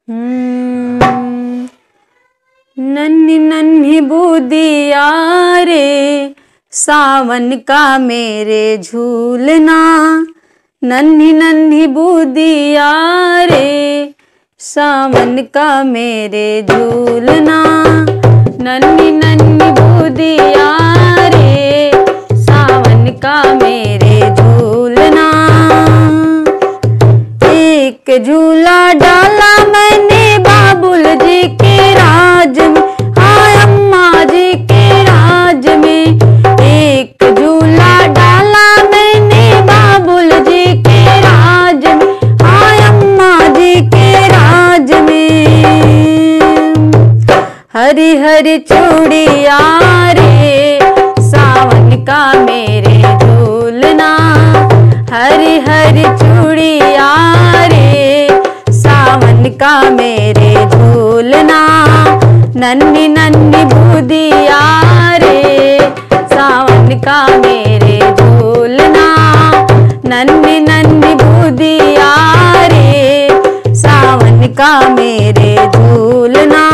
नन्ही नन्ही बूदिया रे सावन का मेरे झूलना, नन्ही नन्ही बूदिया रे सावन का मेरे झूलना, नन्ही नन्ही बूदिया रे सावन का मेरे झूलना। एक झूला डाला मैंने बाबुल जी के राज में, हाँ अम्मा जी के राज में। एक झूला डाला मैंने बाबुल जी के राज में, हाँ अम्मा जी के राज में। हरी हरी चूड़िया रे सावन का मेरे झूलना, हरी हरी चूड़िया रे सावन का मेरे झूलना, नन्ही नन्ही बूदिया रे सावन का मेरे झूलना, नन्ही नन्ही बूदिया रे सावन का मेरे झूलना।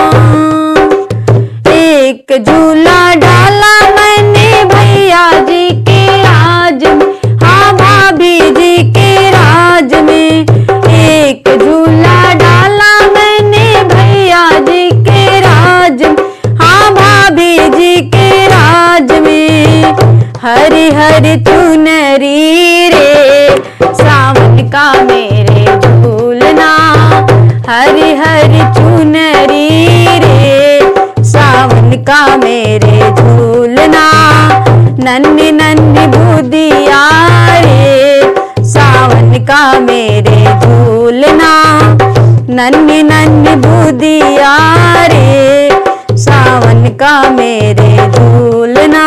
एक झूला डाला मैंने भैया जी के राज में, हाँ भाभी जी के राज में। एक झूला डाला मैंने भैया जी के राज में, हाँ भाभी जी के राज में। हरी हरी चुनरी रे सावन का मेरे झूलना, हरी हरी चुनरी रे सावन का मेरे झूलना, नन्ही नन्ही बूदिया रे सावन का मेरे झूलना, नन्ही नन्ही बूदिया रे सावन का मेरे झूलना।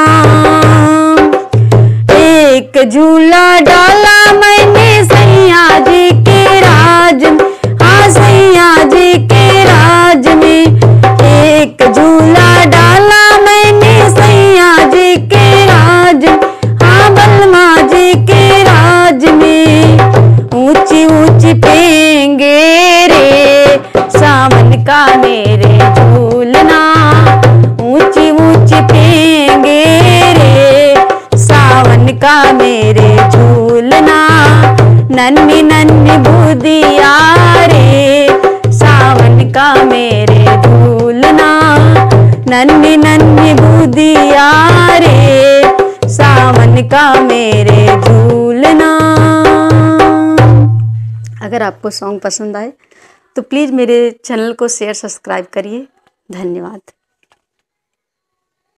एक झूला डाला मैंने सैया जी के राज में, हाँ सैया जी के राज में। एक झूला डाला मैंने सैया जी के राज में, हाँ बलमा जी के राज में। ऊंची ऊंची पेंगे रे सावन का मेरे झूलना, ऊंची ऊंची पेंगे रे सावन का मेरे झूलना, नन्ही नन्ही बूदिया रे सावन का मेरे झूलना, नन्ही नन्ही बूदिया रे सावन का मेरे झूलना। अगर आपको सॉन्ग पसंद आए तो प्लीज़ मेरे चैनल को शेयर सब्सक्राइब करिए। धन्यवाद।